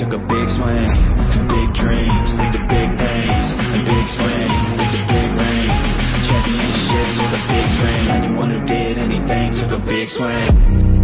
took a big swing. Big dreams lead to big pains, and big swings lead to big rings. Championships with a big screen. Anyone who did anything took a big swing.